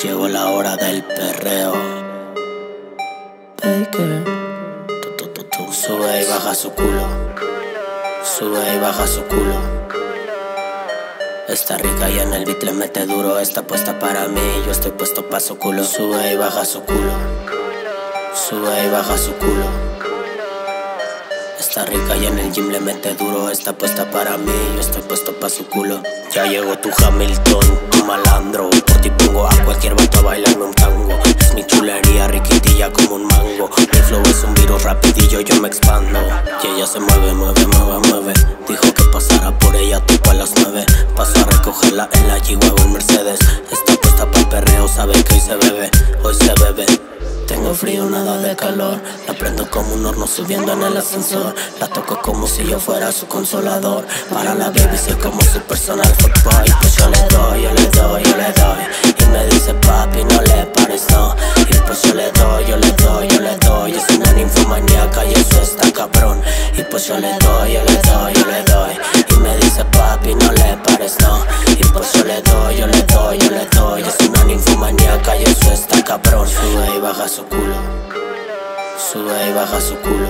Llegó la hora del perreo. Baker. Sube y baja su culo. Sube y baja su culo. Está rica y en el beat le mete duro. Está puesta para mí, yo estoy puesto pa' su culo. Sube y baja su culo. Sube y baja su culo. Está rica y en el gym le mete duro. Está puesta para mí, yo estoy puesto pa' su culo. Ya llegó tu Hamilton, tu malandro. Por ti pongo a cualquier vato a bailarme un tango. Es mi chulería, riquitilla como un mango. Mi flow es un virus rapidillo, yo me expando. Y ella se mueve, mueve, mueve, mueve. Dijo que pasara por ella tipo a las 9. Paso a recogerla en la G-Wagon o en Mercedes. Está puesta pa' perreo, sabe que hoy se bebe, hoy se bebe. Tengo frío, nada de calor. La prendo como un horno subiendo en el ascensor. La toco como si yo fuera su consolador. Para la baby soy como su personal fuckboy. Pues yo le doy, yo le doy, yo le doy. Y me dice papi, no le pares, no. Y pues yo le doy, yo le doy, yo le doy. Es una ninfomaníaca y eso está cabrón. Y pues yo le doy, yo le doy, yo le doy. Y me dice papi, no le pares, no. Y pues yo le doy, yo le doy, yo le doy. Es una ninfomaníaca y eso está cabrón. Sube y baja su culo. Sube y baja su culo.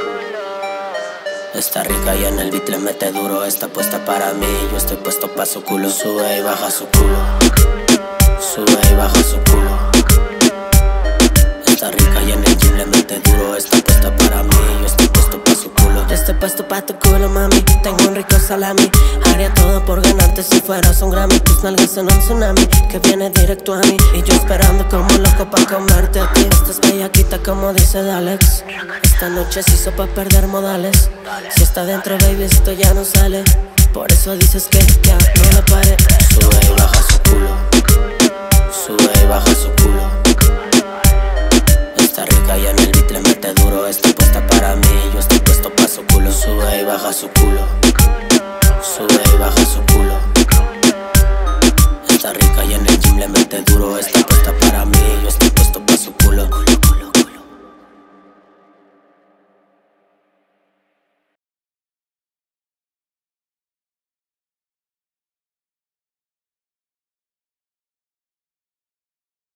Está rica y en el beat le mete duro. Está puesta para mí, yo estoy puesto pa' su culo. Sube y baja su culo. Sube y baja su culo. Está rica y en el gym le mete duro. Está puesta para mí, yo estoy puesto pa' su culo. Yo estoy puesto pa' tu culo, mami. Tengo un rico salami. Haría todo por ganarte si fueras un Grammy. Tus nalgas son un tsunami que viene directo a mí. Y yo esperando como loco pa' comerte a ti. Estás bellaquita como dice Dalex. Esta noche se hizo pa' perder modales. Si está dentro, baby, esto ya no sale. Por eso dices que ya no le pare. Sube y baja su culo. Sube y baja su culo. Está rica y en el beat le mete duro. Está puesta para mí, yo estoy puesto pa' su culo. Sube y baja su culo. Sube y baja su culo. Está rica y en el gym le mete duro. Está puesta para mí, yo estoy puesto pa' su culo.